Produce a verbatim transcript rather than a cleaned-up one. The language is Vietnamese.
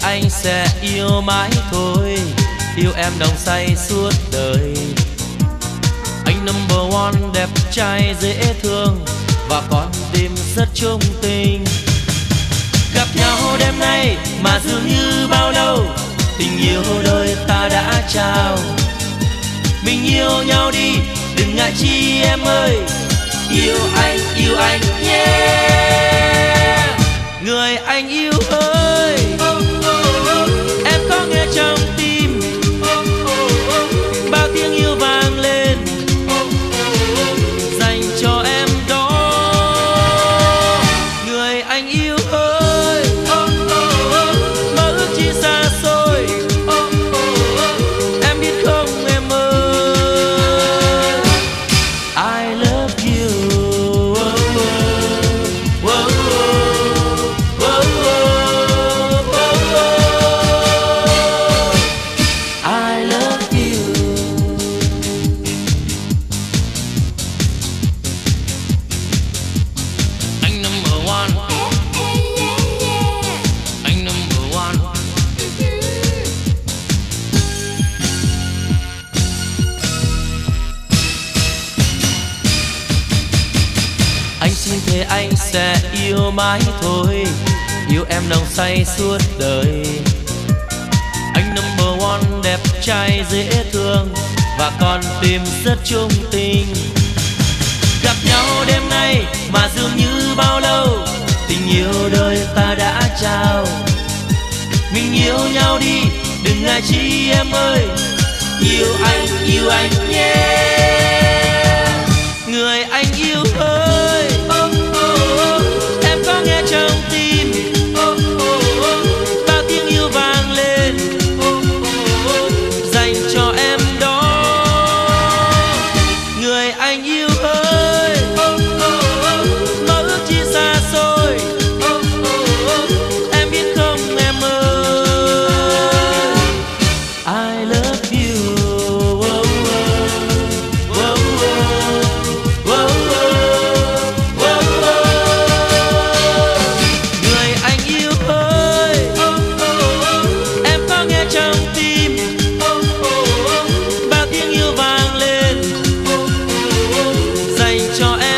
anh sẽ yêu mãi thôi, yêu em nồng say suốt đời. Anh number one đẹp trai dễ thương và con tim rất trung tình. Gặp nhau đêm nay mà dường như bao lâu, tình yêu đôi ta đã trao. Mình yêu nhau đi, đừng ngại chi em ơi, yêu anh, yêu anh nhé, yeah. Người anh yêu ơi, em có nghe trong tim bao tiếng yêu vang lên dành cho em đó. Người anh yêu ơi, mơ ước chi xa xôi, em biết không em ơi, I love you. Thế anh sẽ yêu mãi thôi, yêu em nồng say suốt đời. Anh number one đẹp trai dễ thương và con tim rất trung tình. Gặp nhau đêm nay mà dường như bao lâu, tình yêu đời ta đã trao. Mình yêu nhau đi, đừng ngại chi em ơi, yêu anh, yêu anh nhé, yeah. Người anh yêu ơi, em có nghe trong tim bao tiếng yêu vang lên dành cho em đó. Người anh yêu ơi, mơ ước chi xa xôi, em biết không em ơi, I love you. Cho em